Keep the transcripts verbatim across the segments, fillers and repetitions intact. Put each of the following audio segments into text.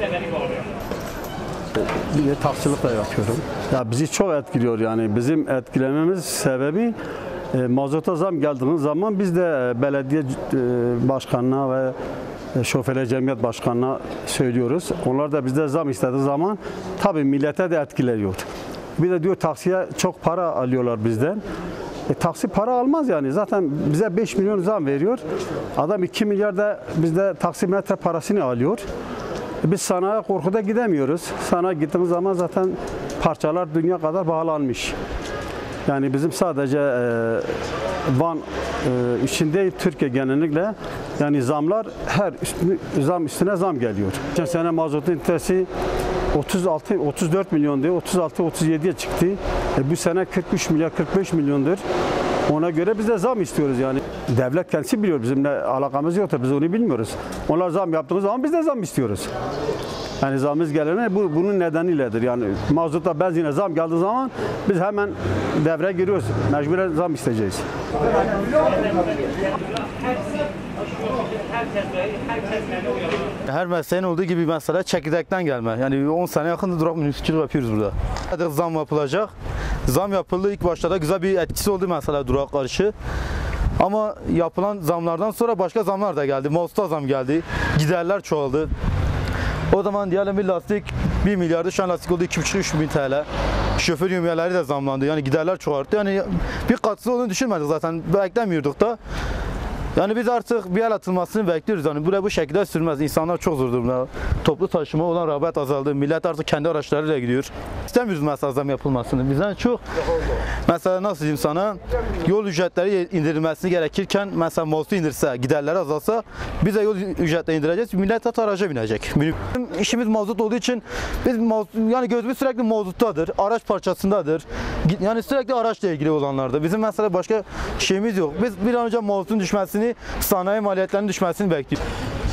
Bir de taksicilik de yapıyorum. Ya bizi çok etkiliyor yani. Bizim etkilememiz sebebi e, mazota zam geldiği zaman biz de belediye e, başkanına ve e, şoförler cemiyet başkanına söylüyoruz. Onlar da bizde zam istediği zaman tabii millete de etkiliyor. Bir de diyor taksiye çok para alıyorlar bizden. E, taksi para almaz yani. Zaten bize beş milyon zam veriyor. Adam iki milyar da bizde taksimetre parasını alıyor. Biz sanayiye korkuda gidemiyoruz. Sanayiye gittiğimiz zaman zaten parçalar dünya kadar bağlanmış. Yani bizim sadece e, Van e, için değil, Türkiye genellikle yani zamlar her üstüne, zam üstüne zam geliyor. Geçen sene mazotun litresi otuz altı otuz dört milyon diyor, otuz altı otuz yediye çıktı. E, bu sene kırk üç milyar kırk beş milyondur. Ona göre biz de zam istiyoruz yani. Devlet kendisi biliyor, bizimle alakamız yoktur, biz onu bilmiyoruz. Onlar zam yaptığı zaman biz de zam istiyoruz. Yani zamımız gelene bu, bunun nedeniyledir. Yani mazota, benzine zam geldiği zaman biz hemen devreye giriyoruz. Mecburen zam isteyeceğiz. Her mesleğin olduğu gibi mesela çekirdekten gelme. Yani on sene yakındır durak minibüsçülük yapıyoruz burada. Zam yapılacak. Zam yapıldı. İlk başta da güzel bir etkisi oldu mesela durak karşı. Ama yapılan zamlardan sonra başka zamlar da geldi. Mazota zam geldi. Giderler çoğaldı. O zaman diyelim bir lastik bir milyardı, şu an lastik oldu iki buçuk üç bin T L. Şoför yövmiyeleri de zamlandı. Yani giderler çoğalttı. Yani bir katkısı olduğunu düşünmedik zaten. Beklemiyorduk da. Yani biz artık bir el atılmasını bekliyoruz. Yani buraya bu şekilde sürmez. İnsanlar çok zor durumda. Toplu taşıma olan rağbet azaldı. Millet artık kendi araçlarıyla gidiyor. İstemiyoruz mesela zam yapılmasını. Bizden çok mesela nasıl diyeyim sana, yol ücretleri indirilmesini gerekirken mesela mozotu indirse, giderleri azalsa biz de yol ücretleri indireceğiz. Millet hatta araca binecek. Bizim işimiz mazot olduğu için biz yani gözümüz sürekli mazottadır. Araç parçasındadır. Yani sürekli araçla ilgili olanlarda. Bizim mesela başka şeyimiz yok. Biz bir an önce mazotun düşmesini, sanayi maliyetlerinin düşmesini bekliyoruz.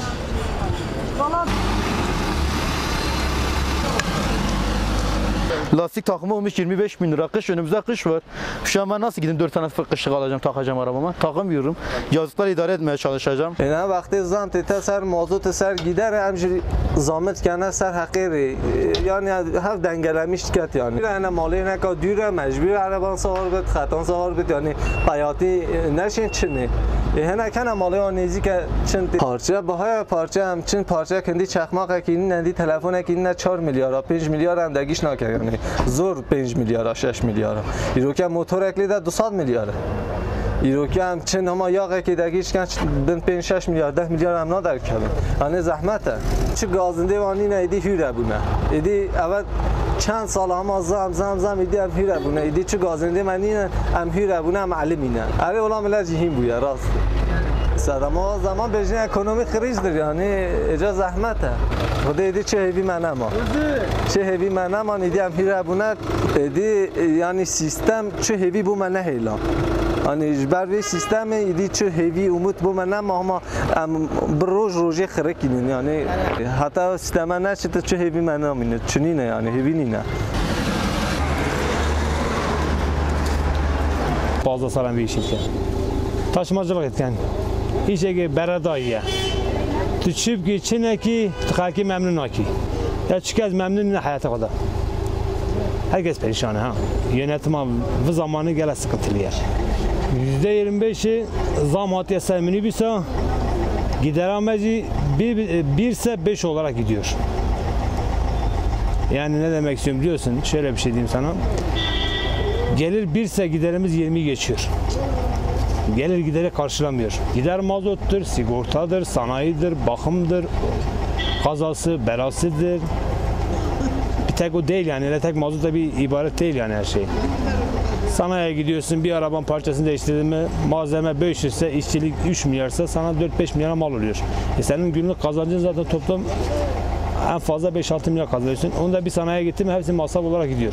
Lastik takımı olmuş yirmi beş bin lira. Kış, önümüzde kış var. Şu an ben nasıl gidin dört tane kışlık alacağım, takacağım arabama? Takamıyorum. Yazıklar idare etmeye çalışacağım. Ne vakti zam tete ser mazot ser gider hemşire zamet kana ser hakiri. Yani hep dengelemiş ket yani. Yani mali ne ka düre mecbur araban sağır bit, xatan sağır bit yani hayati neşin çini. Hene kana mali anezi که چند parça bahay parça هم چند parça kendi çakmak ki nendi telefon ki ne çar milyara پنج milyar هم دگیش نکه yani zor پنج milyara شش milyara. ایرو که موتور اکلی ده دویست milyara. ایرو که هم چند هم یاقه که دگیش کن بین پنج شش milyar ده milyar هم ندار کردن. hani zahmete. چه گازنده وانی نه ایدی هیره بونه. ایدی اول چند سال هم زم زم زم ایدی هم هیره بونه. ایدی چه گازنده منی هم هیره بونه هم علمینه. آره ولی ملت جهیم بوده راست. ما زمان بجنه اکونومی خریجدر yani اجا زحمته. خدا ایدی چه هیوی منه ما. چه هیوی منه ما ایدی هم هیره بونه. ایدی yani sistem چه هیوی بو منه هیلا. hani برای سیستم ایدی چه هیوی umut bu منه ما ما بروج روزی خرکینن yani hatta sisteme ne çıtı çe hevi منه مینه چنینه yani hevi nine. Fazla saran bir işim ki. Taşımacılık etken. Hiç ege beredayıya. Tüçüp geçine ki tıkaki memnun ki. Ya çıkaz memnun ne hayata kadar. Herkes perişan ha. Yönetim bu zamanı gele sıkıntılı yer. yüzde yirmi beşi zam hatiyası minibüse gider amacı bir, birse beş olarak gidiyor. Yani ne demek istiyorum biliyorsun? Şöyle bir şey diyeyim sana. Gelir birse giderimiz yirmi geçiyor. Gelir gideri karşılamıyor. Gider mazottur, sigortadır, sanayidir, bakımdır, kazası, belasıdır. Bir tek o değil yani, öyle tek mazot da bir ibaret değil yani her şey. Sanayiye gidiyorsun, bir arabanın parçasını değiştirdin mi, malzeme beş yüz ise, işçilik üç milyarsa sana dört beş milyara mal oluyor. E senin günlük kazancın zaten toplam en fazla beş altı milyar kazanıyorsun. Onu da bir sanayiye gittin mi hepsi masraf olarak gidiyor.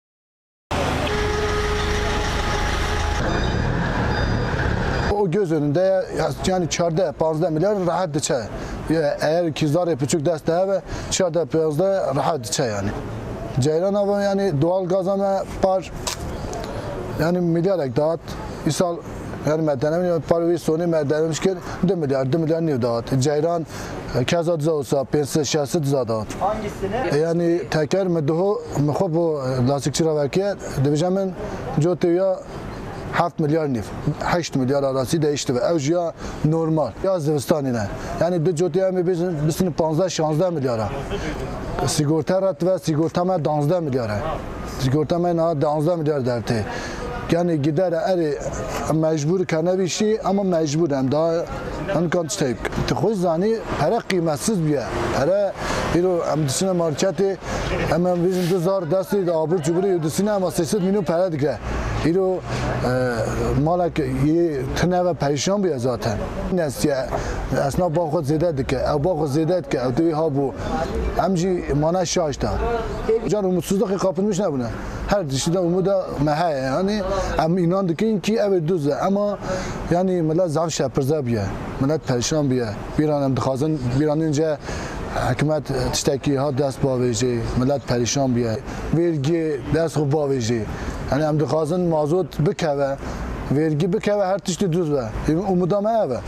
O göz önünde yani çarda panzda milyar rahat diçe. Eğer ikizler küçük desteğe ve çarda panzda rahat diçe yani. Ceylan abi yani doğal gazana par yani milyar ekdat. İsal yani medene par ve sonu medenemiş ki iki milyar iki milyar ne dağıt. Ceylan کذا دزاوسا پنسه شصت زادات یعنی تکر مدهو مخوب و لاستیکچی را وکیه دویجه من جو تویا هفت میلیارد نیف هشت میلیارد آراسی değişti ve evciya normal yaz zivistanı ne yani dü jotiya mi bizim bizim پانزده شانزده milyara sigorta rat ve sigorta me دوازده milyara sigorta me na دوازده milyar derti yani gider eri mecbur kana bir şey ama mecburem daha an kan işte tıkhoz zani para kıymetsiz bir para bir o amdisine marketi hemen bizim duzar dasti de abur cubur yudusine ama sekiz milyon para dikre bir o malak ye tane ve perişan bir zaten nesiye esnaf bağ zede dike ev bağ zede dike ev tuvi ha bu amci mana şaşta can umutsuzluk kapılmış ne buna her dişide umuda mehe yani em inandık ki evet düz ama yani millet zaf şapırza bir millet perişan bir bir an em dixazın bir an önce hükümet tişteki ha dest bağlayıcı millet perişan bir vergi dest bağlayıcı yani em dixazın mazot bikeve vergi bikeve her tişte düz ve umuda mehe ve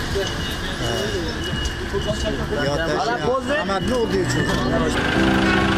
Ya, ama ne oluyor çünkü?